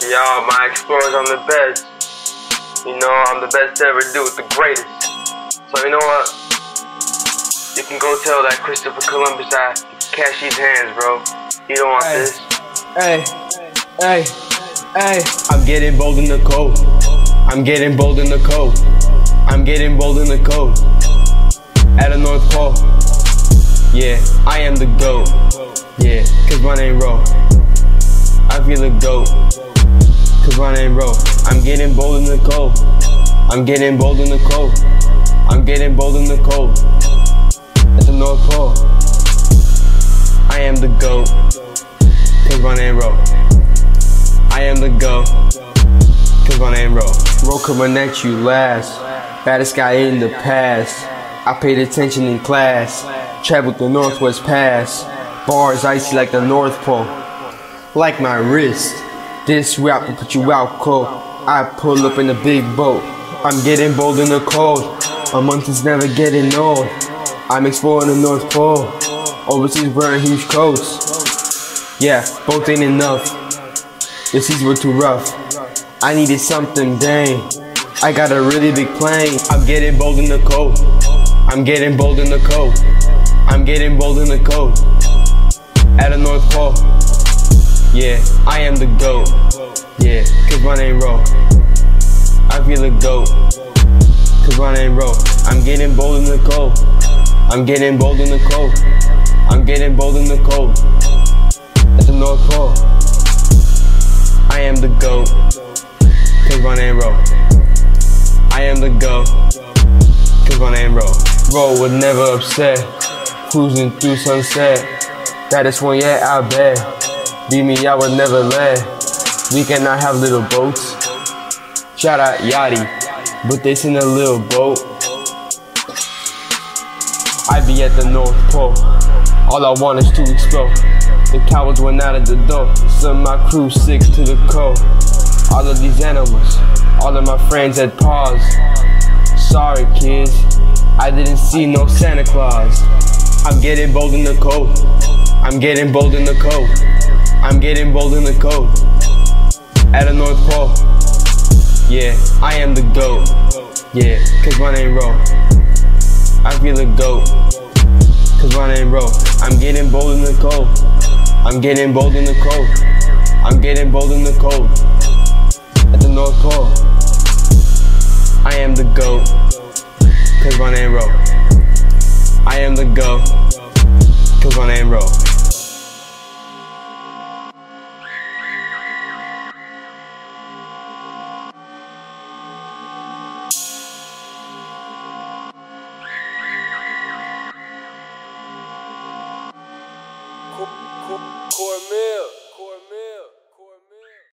Y'all, my explorers, I'm the best. You know, I'm the best to ever do it, the greatest. So you know what? You can go tell that Christopher Columbus I cash these hands, bro. You don't want this. Hey, I'm getting bold in the cold. I'm getting bold in the cold. I'm getting bold in the cold. At the North Pole. Yeah, I am the GOAT. Yeah, cause my name Ro. I feel a GOAT. Cause my name Ro. I'm getting bold in the cold. I'm getting bold in the cold. I'm getting bold in the cold. At the North Pole. I am the GOAT. Cause my name Ro. I am the GOAT. Cause my name Ro. Ro coming at you last. Baddest guy in the past. I paid attention in class. Traveled the Northwest Pass. Bars icy like the North Pole. Like my wrist. This rap will put you out cold. I pull up in a big boat. I'm getting bold in the cold. A month is never getting old. I'm exploring the North Pole. Overseas wearing huge coats. Yeah, both ain't enough. The seas were too rough. I needed something, dang. I got a really big plane. I'm getting bold in the cold. I'm getting bold in the cold. I'm getting bold in the cold. At the North Pole. Yeah, I am the GOAT. Yeah, cause my name Ro. I feel a GOAT. Cause my name Ro. I'm getting bold in the cold. I'm getting bold in the cold. I'm getting bold in the cold. At the North Pole. I am the GOAT. Cause my name Ro. I am the GOAT. Cause my name Ro. Ro was never upset. Cruising through sunset. Baddest one yet, I bet. Beat me, I would never let. We cannot have little boats. Shout out Yachty, but they send a little boat. I be at the North Pole. All I want is to explore. The cowards went out of the door. Some of my crew sick to the cold. All of these animals, all of my friends had paused. Sorry kids, I didn't see no Santa Claus. I'm getting bold in the cold. I'm getting bold in the cold. I'm getting bold in the cold. At the North Pole. Yeah, I am the GOAT. Yeah, cause my name Ro. I feel a GOAT. Cause my name Ro. I'm getting bold in the cold. I'm getting bold in the cold. I'm getting bold in the cold. At the North Pole. I am the GOAT. Cause my name Ro. I am the GOAT. Cause my name Ro.